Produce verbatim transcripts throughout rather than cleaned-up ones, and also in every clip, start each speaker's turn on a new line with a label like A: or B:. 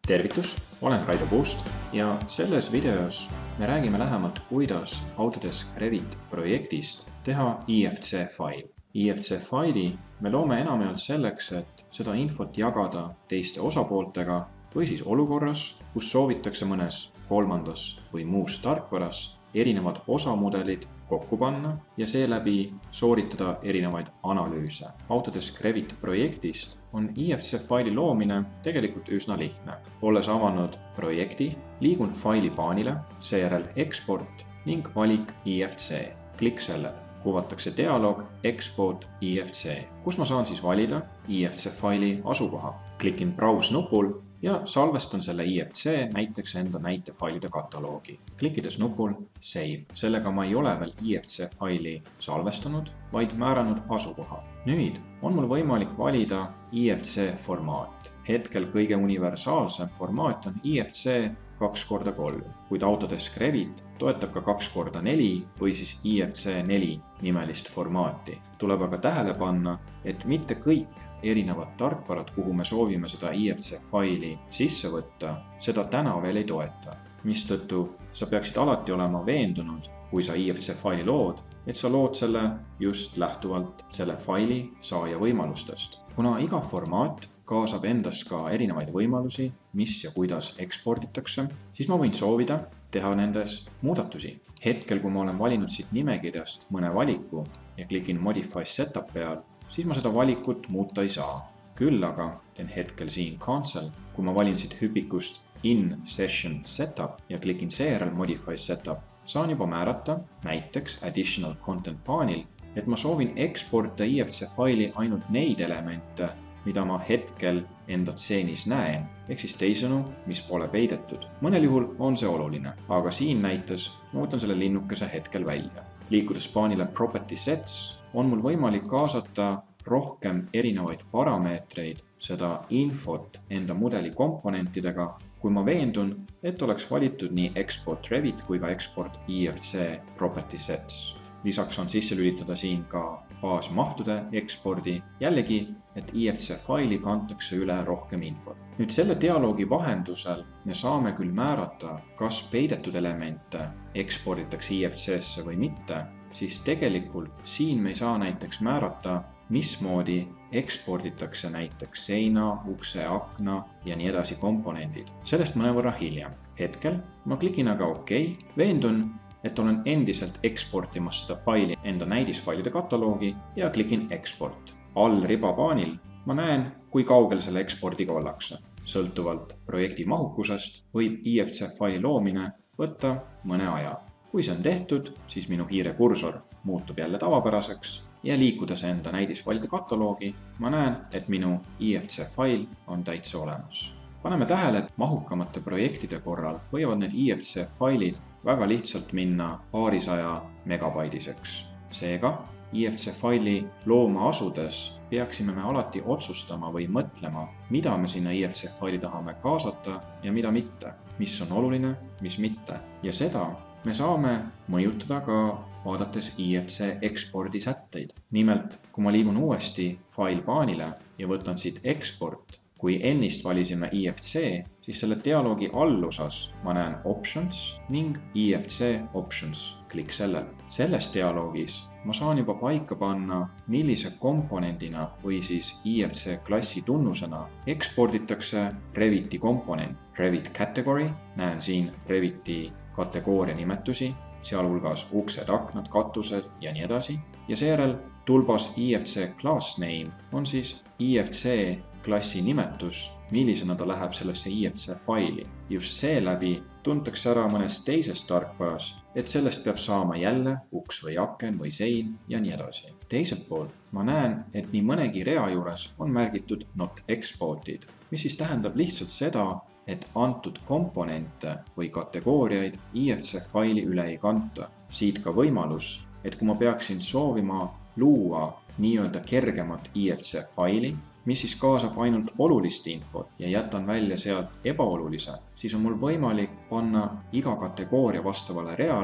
A: Tervitus, olen Raido Puust ja selles videos me räägime lähemalt, kuidas Autodesk Revit projektist teha I F C fail. I F C faili me loome enamjaolt selleks, et seda infot jagada teiste osapooltega või siis olukorras, kus soovitakse mõnes kolmandas või muus tarkvaras erinevad osamudelid kokku panna ja seeläbi sooritada erinevaid analüüse. Autodesk Revit projektist on I F C faili loomine tegelikult üsna lihtne. Olles avanud projekti, liigun faili paanile, seejärel export ning valik I F C. Klikk sellele. Kuvatakse dialoog Export I F C, kus ma saan siis valida I F C faili asukoha. Klikin Browse nupul ja salvestan selle I F C näiteks enda näitefailide kataloogi. Klikkides nupul Save. Sellega ma ei ole veel I F C faili salvestanud, vaid määranud asukoha. Nüüd on mul võimalik valida I F C formaat. Hetkel kõige universaalsem formaat on I F C kaks korda kolm, kuid Autodesk Revit toetab ka kaks korda neli või siis I F C neli nimelist formaati. Tuleb aga tähele panna, et mitte kõik erinevad tarkvarad, kuhu me soovime seda I F C faili sisse võtta, seda täna veel ei toeta. Mistõttu sa peaksid alati olema veendunud, kui sa I F C faili lood, et sa lood selle just lähtuvalt selle faili saaja võimalustest. Kuna iga formaat kaasab endas ka erinevaid võimalusi, mis ja kuidas eksporditakse, siis ma võin soovida teha nendes muudatusi. Hetkel, kui ma olen valinud siit nimekirjast mõne valiku ja klikin Modify Setup peal, siis ma seda valikut muuta ei saa. Küll aga teen hetkel siin Cancel, kui ma valin siit hüpikust In Session Setup ja klikin seejärel Modify Setup, saan juba määrata näiteks Additional Content paanil, et ma soovin eksportida I F C faili ainult neid elemente, mida ma hetkel enda tseenis näen, ehk siis teisõnu, mis pole peidetud. Mõnel juhul on see oluline, aga siin näites ma võtan selle linnukese hetkel välja. Liikudes paanile Property Sets on mul võimalik kaasata rohkem erinevaid parameetreid, seda infot enda mudeli komponentidega, kui ma veendun, et oleks valitud nii Export Revit kui ka Export I F C Property Sets. Lisaks on sisse lülitada siin ka baasmahtude ekspordi, jällegi, et I F C faili kantakse üle rohkem infot. Nüüd selle dialoogi vahendusel me saame küll määrata, kas peidetud elemente eksporditakse I F C-sse või mitte, siis tegelikult siin me ei saa näiteks määrata, mismoodi eksporditakse näiteks seina, ukse, akna ja nii edasi komponendid. Sellest mõnevõrra hiljem. Hetkel ma klikin aga OK, veendun, et olen endiselt eksportimas seda faili enda näidisfailide kataloogi ja klikin Export. All ribapaanil ma näen, kui kaugel selle ekspordiga ollakse. Sõltuvalt projekti mahukusest võib I F C faili loomine võtta mõne aja. Kui see on tehtud, siis minu hiire kursor muutub jälle tavapäraseks ja liikudes enda näidisfailide kataloogi, ma näen, et minu I F C fail on täitsa olemas. Paneme tähele, et mahukamate projektide korral võivad need I F C failid väga lihtsalt minna paarisaja megabaidiseks. Seega, I F C faili looma asudes peaksime me alati otsustama või mõtlema, mida me sinna I F C faili tahame kaasata ja mida mitte, mis on oluline, mis mitte. Ja seda me saame mõjutada ka vaadates I F C ekspordi sätteid. Nimelt, kui ma liigun uuesti fail paanile ja võtan siit Export, kui ennist valisime I F C, siis selle dialoogi allusas ma näen Options ning I F C Options. Klikk sellel. Selles dialoogis ma saan juba paika panna, millise komponendina või siis I F C klassi tunnusena eksporditakse Reviti komponent. Revit Category, näen siin Reviti kategooria nimetusi, sealhulgas uksed, aknad, katused ja nii edasi. Ja seejärel tulbas I F C Class Name on siis I F C klassi nimetus, millisena ta läheb sellesse I F C faili. Just seeläbi tuntakse ära mõnes teises tarkvaras, et sellest peab saama jälle uks või aken või sein ja nii edasi. Teiselt poolt ma näen, et nii mõnegi rea juures on märgitud Not Exported, mis siis tähendab lihtsalt seda, et antud komponente või kategooriaid I F C faili üle ei kanta. Siit ka võimalus, et kui ma peaksin soovima luua nii-öelda kergemat I F C faili, mis siis kaasab ainult olulist infot ja jätan välja sealt ebaolulise, siis on mul võimalik panna iga kategooria vastavale reale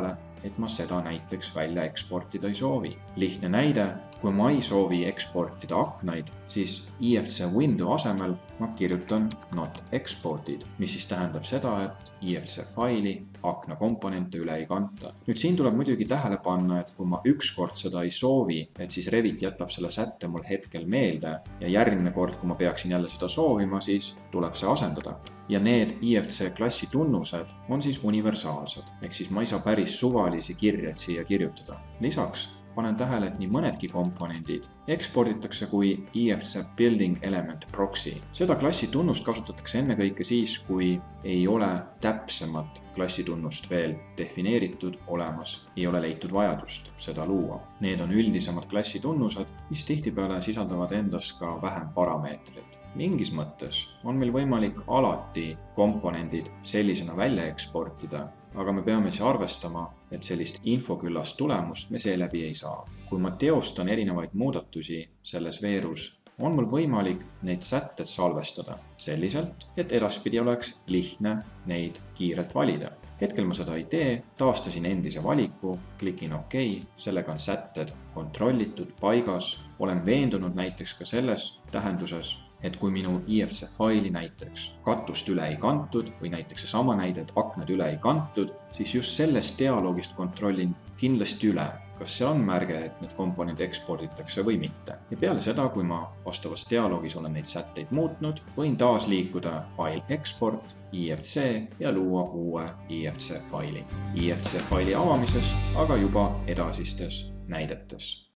A: et ma seda näiteks välja eksportida ei soovi. Lihtne näide, kui ma ei soovi eksportida aknaid, siis I F C window asemel ma kirjutan not exported, mis siis tähendab seda, et I F C faili akna komponente üle ei kanta. Nüüd siin tuleb muidugi tähele panna, et kui ma ükskord seda ei soovi, et siis Revit jätab selle sätte mul hetkel meelde ja järgmine kord, kui ma peaksin jälle seda soovima, siis tuleb see asendada. Ja need I F C klassi tunnused on siis universaalsed, ehk siis ma ei saa päris suvalisi kirjeid siia kirjutada. Lisaks panen tähele, et nii mõnedki komponendid eksporditakse kui I F C building element proxy. Seda klassi tunnust kasutatakse ennekõike siis, kui ei ole täpsemat klassitunnust veel defineeritud olemas, ei ole leitud vajadust seda luua. Need on üldisemad klassitunnused, mis tihtipeale sisaldavad endas ka vähem parameetrit. Mingis mõttes on meil võimalik alati komponendid sellisena välja eksportida, aga me peame siis arvestama, et sellist infoküllast tulemust me seeläbi ei saa. Kui ma teostan erinevaid muudatusi selles veerus, on mul võimalik neid sätted salvestada selliselt, et edaspidi oleks lihtne neid kiirelt valida. Hetkel ma seda ei tee, taastasin endise valiku, klikin OK, sellega on sätted kontrollitud, paigas. Olen veendunud näiteks ka selles tähenduses, et kui minu I F C faili näiteks katust üle ei kantud või näiteks see sama näide, et aknad üle ei kantud, siis just sellest dialoogist kontrollin kindlasti üle, kas see on märge, et need komponendid eksporditakse või mitte. Ja peale seda, kui ma vastavas dialoogis olen neid sätteid muutnud, võin taas liikuda fail export, I F C ja luua uue I F C faili. I F C faili avamisest aga juba edasistes näidetes.